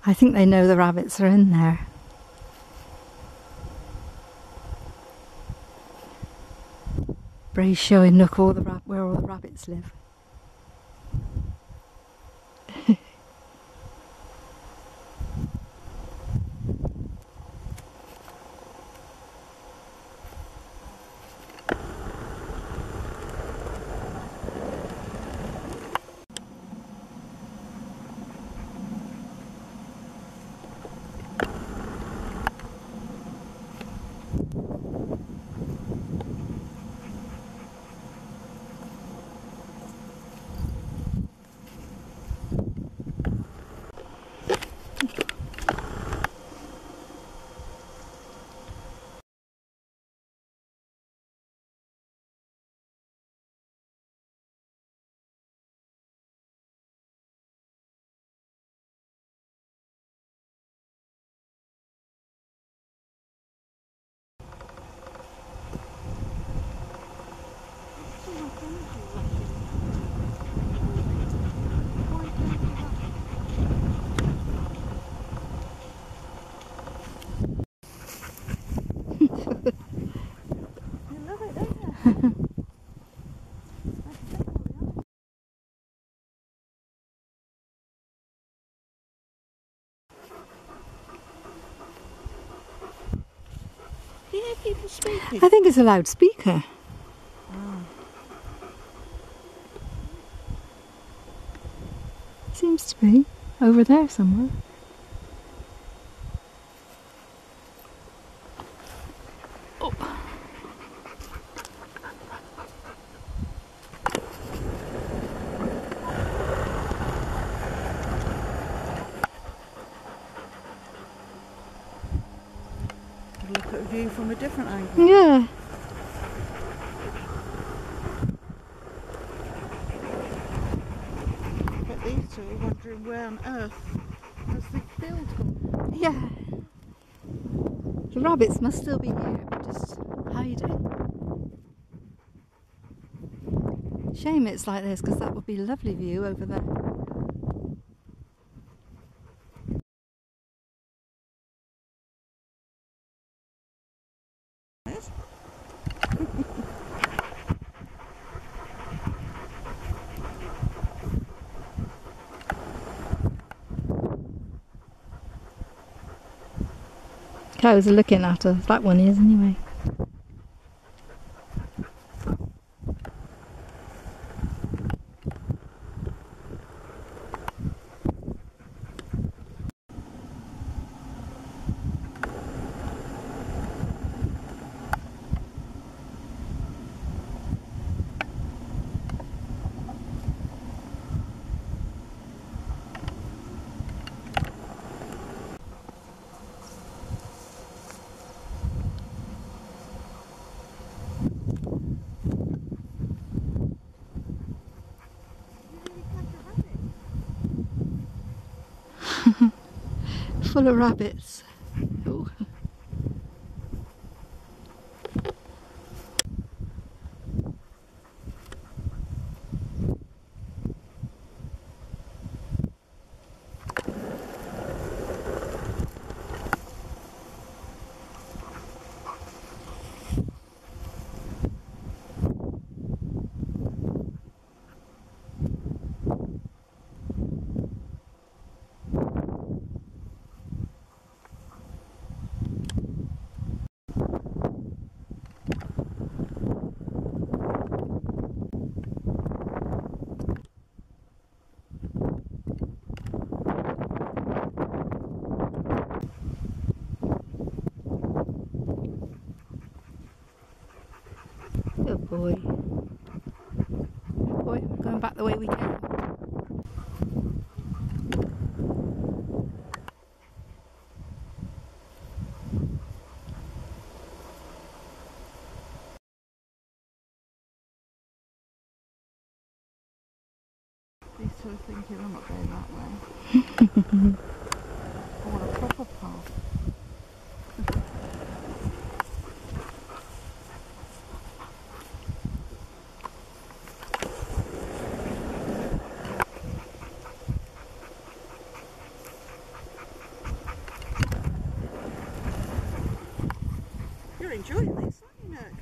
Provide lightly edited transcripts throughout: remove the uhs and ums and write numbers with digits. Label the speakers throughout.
Speaker 1: I think they know the rabbits are in there. Brea's showing Nook where all the rabbits live.
Speaker 2: Do you hear people speaking?
Speaker 1: I think it's a loudspeaker.
Speaker 2: Oh.
Speaker 1: Seems to be over there somewhere. Oh.
Speaker 2: Look at a view from a different angle.
Speaker 1: Yeah.
Speaker 2: But these two are wondering where on earth has the field gone.
Speaker 1: Yeah. The rabbits must still be here, but just hiding. Shame it's like this, because that would be a lovely view over there. Cows are looking at us. That one is anyway. Full of rabbits. Oh. Good boy. Boy, we're going back the way we came.
Speaker 2: These two are thinking I'm not going that way. I want a proper path. enjoying this, aren't you, Nook?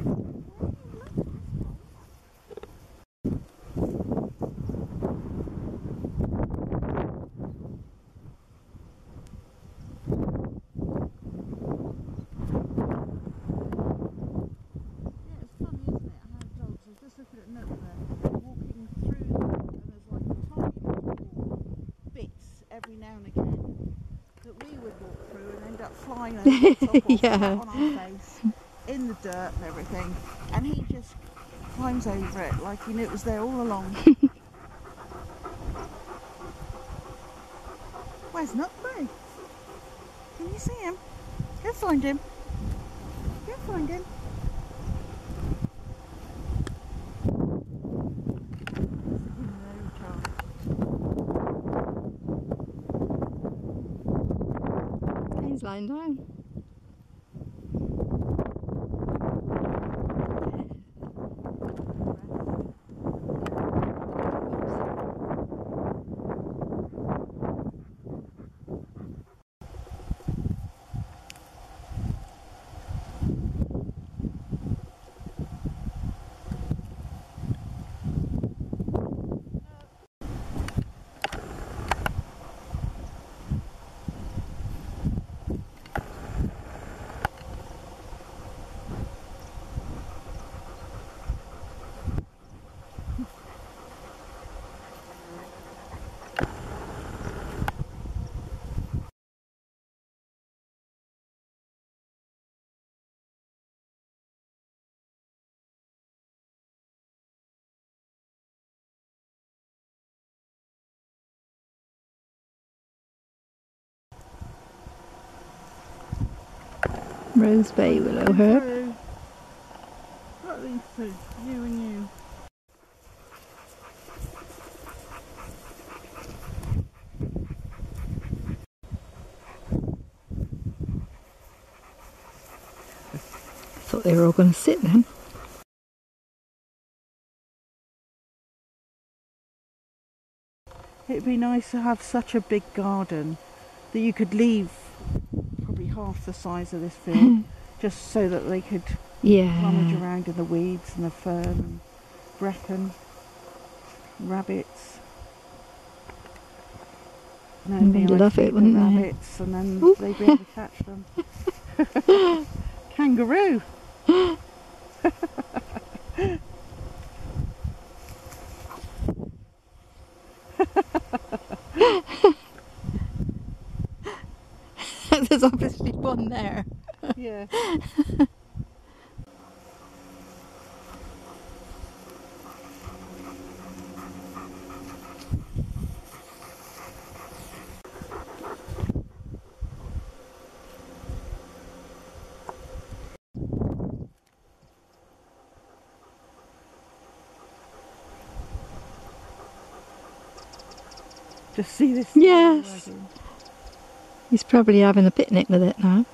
Speaker 2: Looking at Nook there, walking through them, and there's like tiny little bits every now and again that we would walk through and end up flying over the top of,
Speaker 1: Yeah.
Speaker 2: flat on our face, in the dirt and everything, and he just climbs over it like he knew it was there all along. Where's Nook, Brea? Can you see him? Go find him. Go find him.
Speaker 1: He's lying down. Rose Bay willow herb.
Speaker 2: Got these two, you and you.
Speaker 1: Thought they were all going to sit then.
Speaker 2: It'd be nice to have such a big garden that you could leave probably half the size of this field just so that they could rummage around in the weeds and the fern and bracken, rabbits. And
Speaker 1: They'd love it, wouldn't they?
Speaker 2: Rabbits, and then they'd be able to catch them. Kangaroo!
Speaker 1: There's obviously one there.
Speaker 2: Yeah. Just see this.
Speaker 1: Yes. He's probably having a picnic with it now.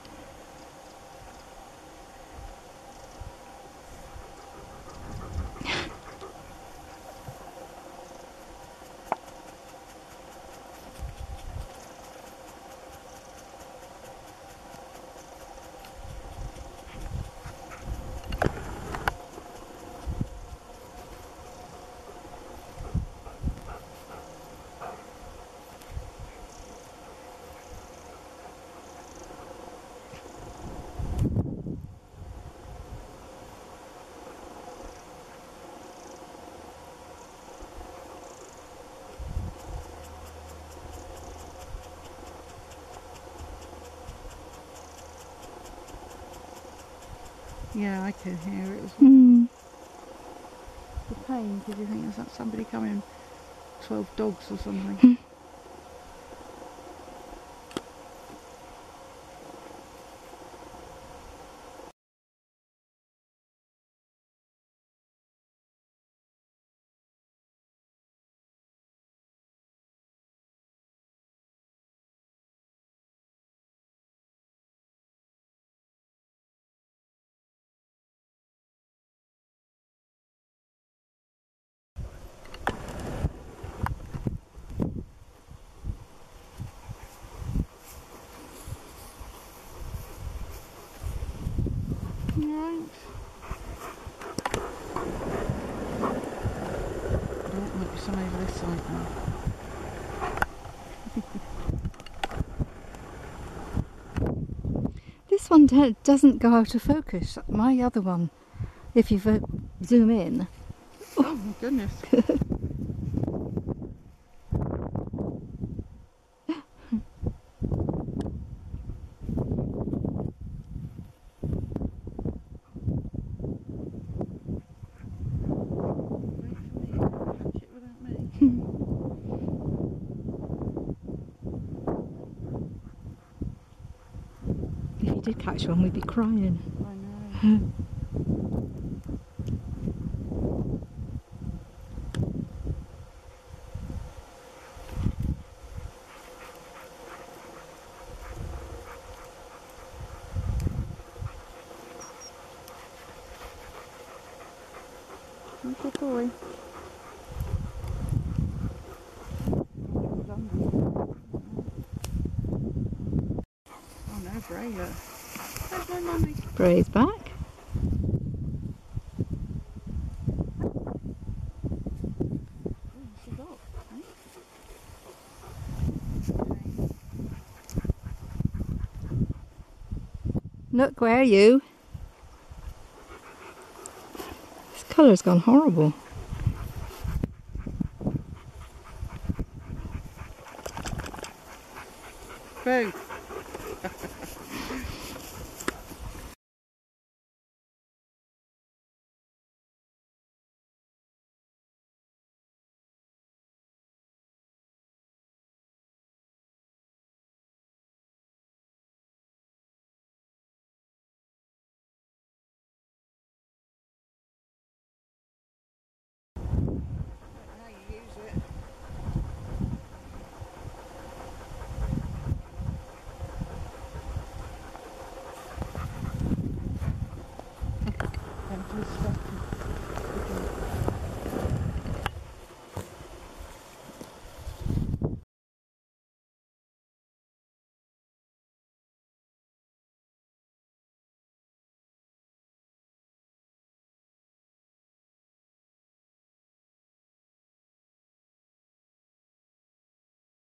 Speaker 2: Yeah, I can hear it as well.
Speaker 1: Mm.
Speaker 2: The pain, did you think there's somebody coming? 12 dogs or something?
Speaker 1: one doesn't go out of focus. My other one, if you zoom in.
Speaker 2: Oh my goodness.
Speaker 1: If you did catch one, we'd be crying.
Speaker 2: I know. Good boy. Oh no, Brea. Where's my mummy?
Speaker 1: Brea's back.
Speaker 2: Oh, she's off, eh?
Speaker 1: Nook, where are you? This colour's gone horrible.
Speaker 2: Boo.